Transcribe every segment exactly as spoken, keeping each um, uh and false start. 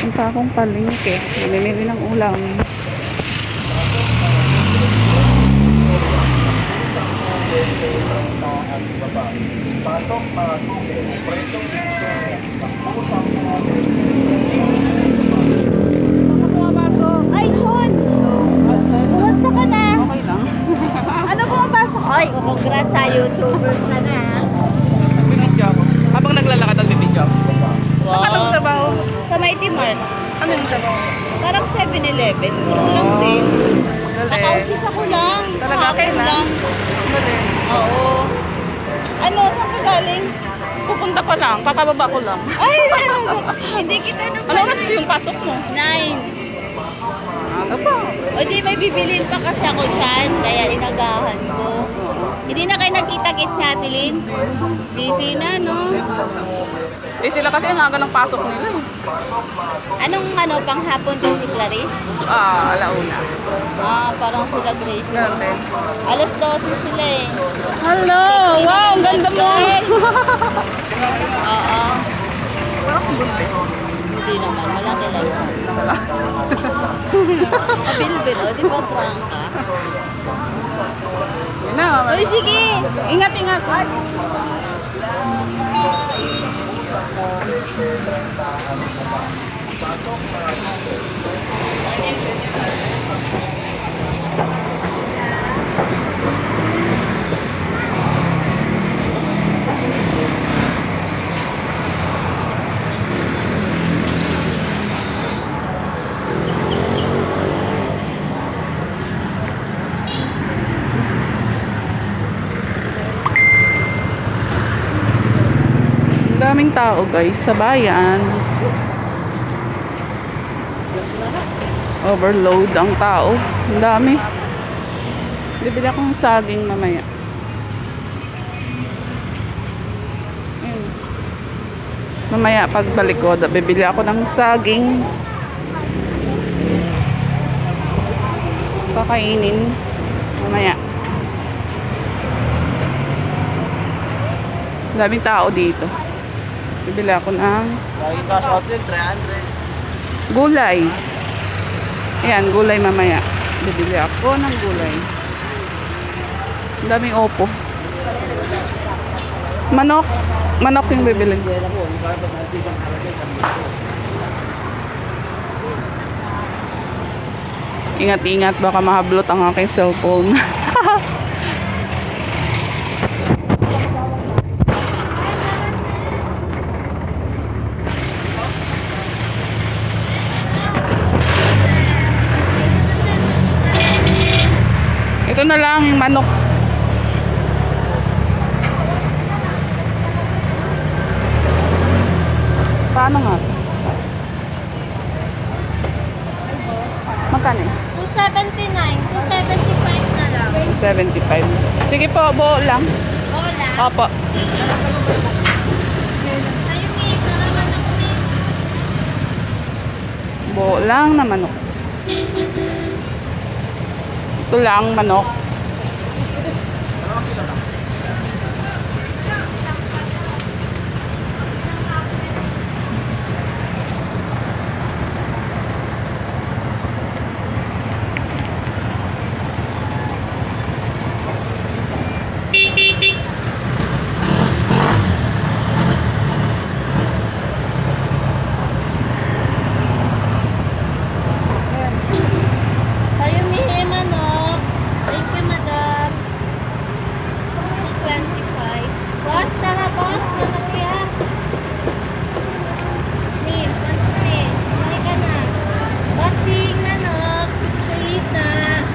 Punta akong palengke. Namimili ng ulam. Pasok, pasok. Presong pusang Ay, Sean! Kumusta ka na? Okay lang. Ano pumapasok? Ay, congrats sa YouTubers na na. Nagbibidyo ako. Habang naglalakad, nagbibidyo ako. Wow. Saan ka nagtrabaho? Sa Mighty Mart. Ano yung trabaho? Parang seven eleven. Ito lang din. Naka-office ako lang. Talaga, Kahapon kailan? lang. Galing. Oo. Ano, saan ka galing? Pupunta pa lang. Papababa ko lang. Ay, hindi kita naman. Ano oras yung pasok mo? Nine. Aga pa. O di may bibilin pa kasi ako dyan, kaya inagahan ko. Hindi na kayo nagkita-kits natin, Lynn? Busy na, no? Eh sila kasi ang aga ng pasok nila eh. Anong ano, panghapon to si Clarice? Ah, alauna. Ah, parang sila Grace. Ganun din. Alas dose sila eh. Hello! Wow, ang ganda mo! Oo. Parang kung buntis. Hindi naman, malaki lang siya. Mabilbil, o, di ba prangka? Yun na. Uy, sige! Ingat, ingat. Daming tao guys sa bayan. Overload ang tao. Ang dami. Bibili akong saging mamaya. Ayun. Mamaya pagbalik ko, bibili ako ng saging. Kakainin mamaya. Daming tao dito. Bibili ako ng gulay. Ayan, gulay mamaya. Bibili ako ng gulay. Ang daming opo. Manok. Manok yung bibili. Ingat-ingat, baka mahablot ang aking cellphone. Ito na lang yung manok. Paano nga? Magkano eh? two seventy-nine, two seventy-five na lang. seventy-five. Sige po, buo lang. Hola. Opo. Ayun, Nick, naraman ako, Nick. Buo lang na manok. Ito lang, manok. Tayo, mihi, manok. Thank you, madam. twenty-five. Boss, tara, boss. Manok yan. Nim, manok ni. Sali ka na. Bossing, manok. Sweet na.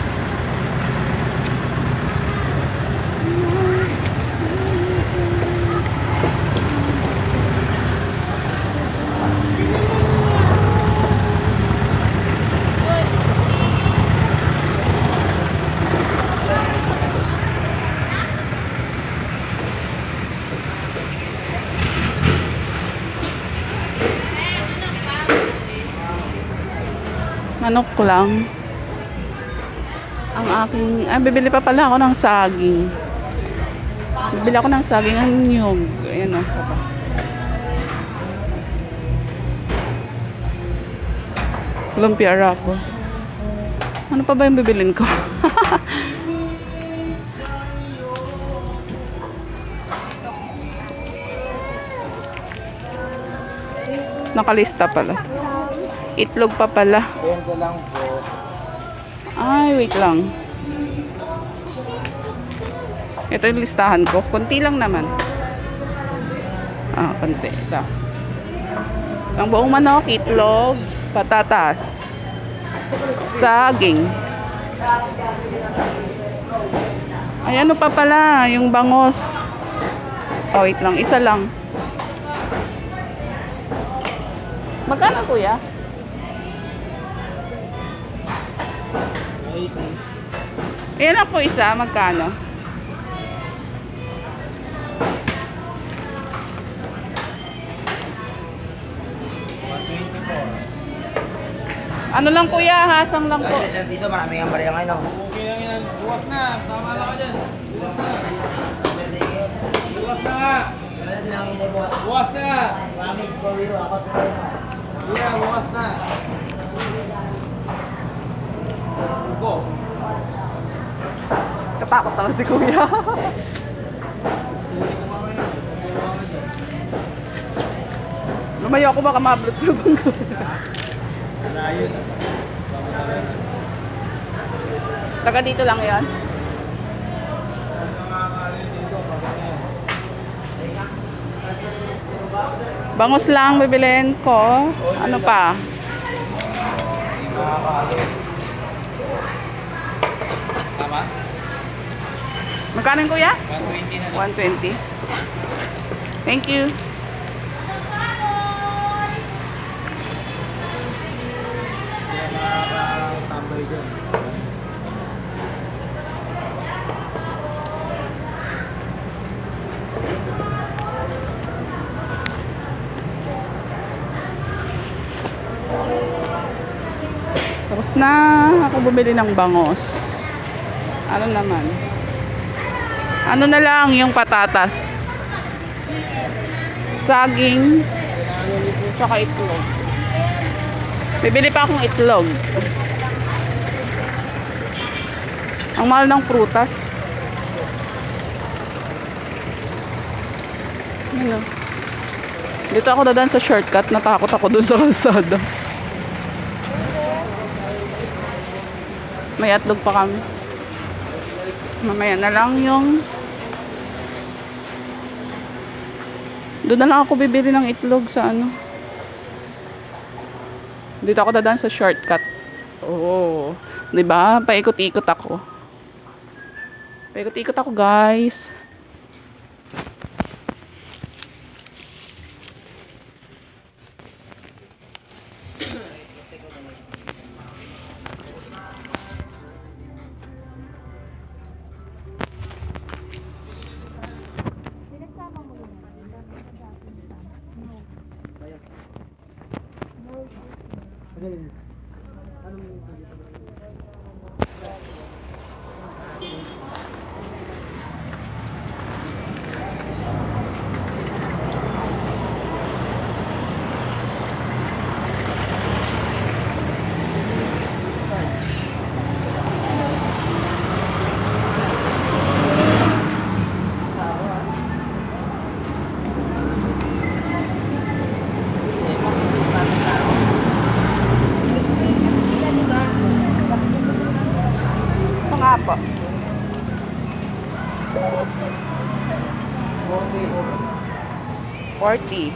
Manok ko lang. Ang aking, ay bibili pa pala ako ng saging. Bibili ako ng saging ang nyug. Ayan o, saba. Lumpia wrapper. Ano pa ba yung bibilin ko? Nakalista pala. Itlog pa pala. Benta lang po. Ay, wait lang. Ito yung listahan ko. Kunti lang naman. Ah, kunti. Ito. Isang buong manok, itlog, patatas, saging. Ay, ano pa pala? Yung bangos. Oh, wait lang. Isa lang. Magkano, kuya? Ayan lang po isa. Magkano? Ano lang kuya? Hasang lang po. Piso, marami ang bariya ngayon. Okay lang yan. Buwas na. Tama lang ka dyan. Buwas na. Buwas na nga. Buwas na nga. Promise ko you, ako sa Kuya, buwas na. Go. Katakot naman si kuya. Lumayo ako baka mablot sa bangko. Ayun. Taga dito lang yan. Bangos lang bibilin ko. Ano pa? Tama? Magkano yun, kuya? one twenty na. one twenty. Thank you. Tambay dyan. Tapos na ako bumili ng bangos. Ano naman? Ano na lang yung patatas. Saging. Tsaka itlog. Bibili pa akong itlog. Ang mahal ng prutas. Yun o. Dito ako dadaan sa shortcut. Natakot ako dun sa kalsada. May itlog pa kami. Mamaya na lang yung doon na lang ako bibili ng itlog sa ano. Dito ako dadaan sa shortcut. Oh, 'di ba? Paikot-ikot ako. Paikot-ikot ako, guys. Nga po. forty.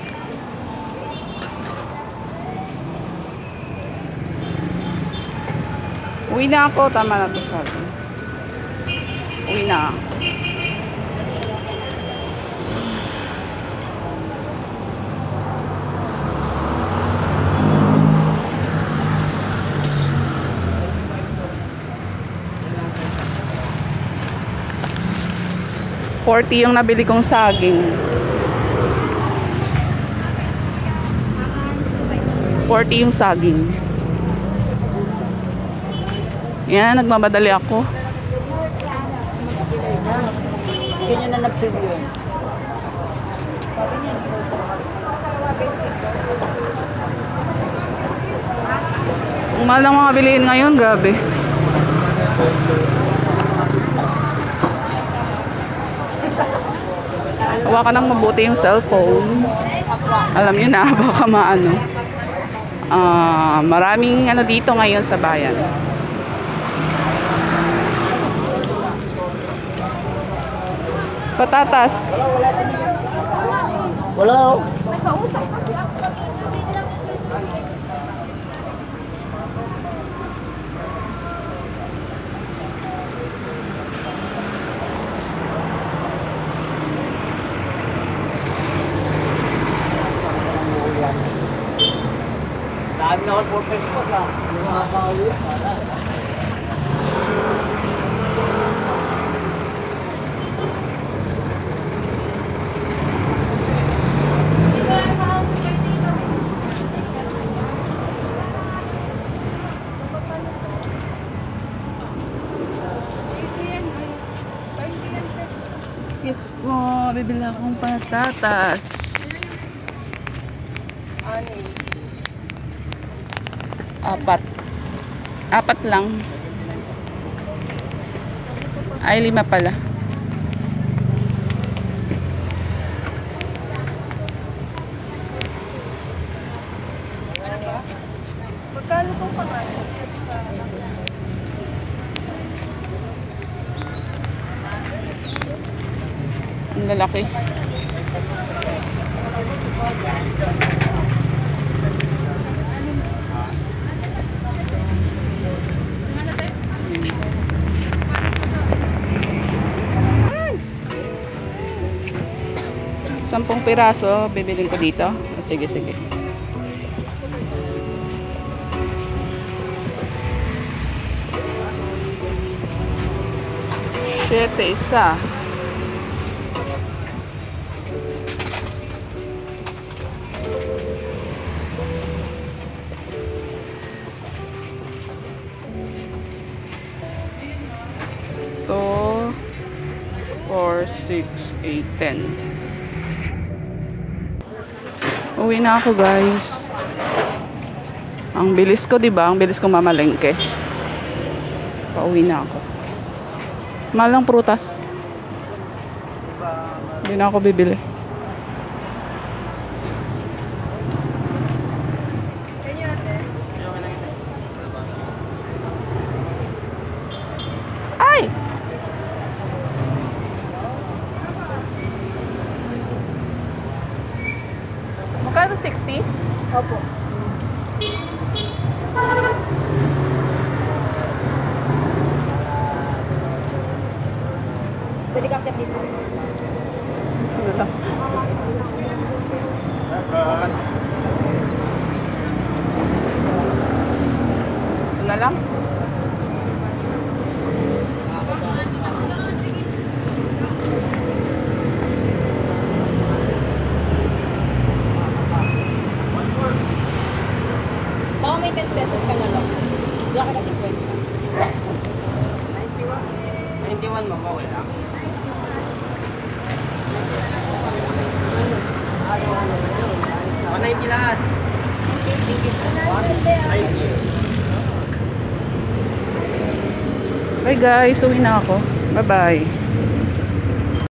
Uwi na ako. Tama na to sabi. Uwi na. forty yung nabili kong saging. forty yung saging. Yan, nagmamadali ako. Ganyan na napsig yun. mahal ng mga bilihin ngayon, grabe. Hawakan ng mabuti yung cellphone. Alam niyo na, baka maano. Ah, maraming ano dito ngayon sa bayan. Patatas. Wala oh. Dami na ako for Facebook lang. Yung mga pauwi. Excuse po, bibili akong patatas. Apat. Apat lang. Ay, lima pala. Magkano pong pangalan? Ang lalaki. Sampung piraso, bibiling ko dito. Oh, sige, sige. Siyete isa. Two, four, six, eight, ten. Uwi na ako, guys. Ang bilis ko, 'di ba? Ang bilis ko mamalengke. Pauwi na ako. Malang prutas. Hindi na ako bibili. Ay! Magkano sixty? Opo. Pwede kang dito. Ano lang? Ito na lang? Baka may ten pesos ka na lang. Wala ka kasi twenty. ninety-one mama, wala. one ninety lahat. Bye guys, uwi na ako. Bye bye.